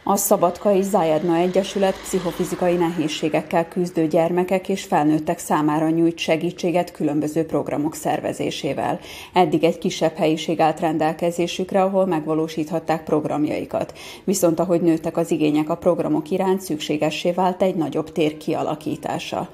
A Szabadkai Zajadna Egyesület pszichofizikai nehézségekkel küzdő gyermekek és felnőttek számára nyújt segítséget különböző programok szervezésével. Eddig egy kisebb helyiség állt rendelkezésükre, ahol megvalósíthatták programjaikat. Viszont ahogy nőttek az igények a programok iránt, szükségessé vált egy nagyobb tér kialakítása.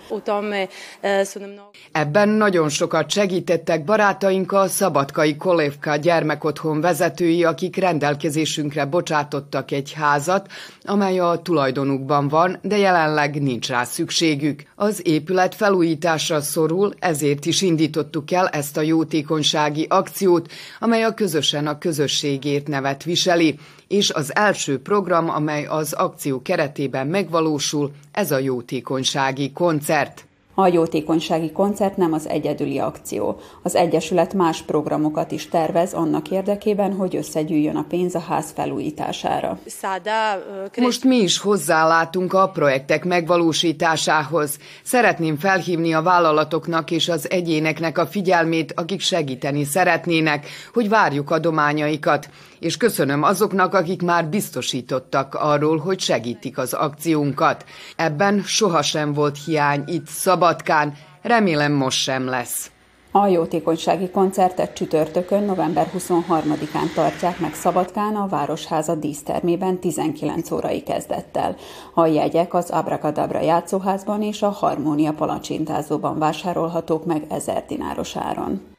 Ebben nagyon sokat segítettek barátaink, a Szabadkai Kolevka gyermekotthon vezetői, akik rendelkezésünkre bocsátottak egy házat, amely a tulajdonukban van, de jelenleg nincs rá szükségük. Az épület felújításra szorul, ezért is indítottuk el ezt a jótékonysági akciót, amely a Közösen a közösségért nevet viseli, és az első program, amely az akció keretében megvalósul, ez a jótékonysági koncert. A jótékonysági koncert nem az egyedüli akció. Az Egyesület más programokat is tervez annak érdekében, hogy összegyűjjön a pénz a ház felújítására. Most mi is hozzálátunk a projektek megvalósításához. Szeretném felhívni a vállalatoknak és az egyéneknek a figyelmét, akik segíteni szeretnének, hogy várjuk adományaikat. És köszönöm azoknak, akik már biztosítottak arról, hogy segítik az akciónkat. Ebben sohasem volt hiány itt Szabadkán, remélem most sem lesz. A jótékonysági koncertet csütörtökön, november 23-án tartják meg Szabadkán, a Városháza dísztermében 19 órai kezdettel. A jegyek az Abrakadabra játszóházban és a Harmónia palacsintázóban vásárolhatók meg 1000 dináros áron.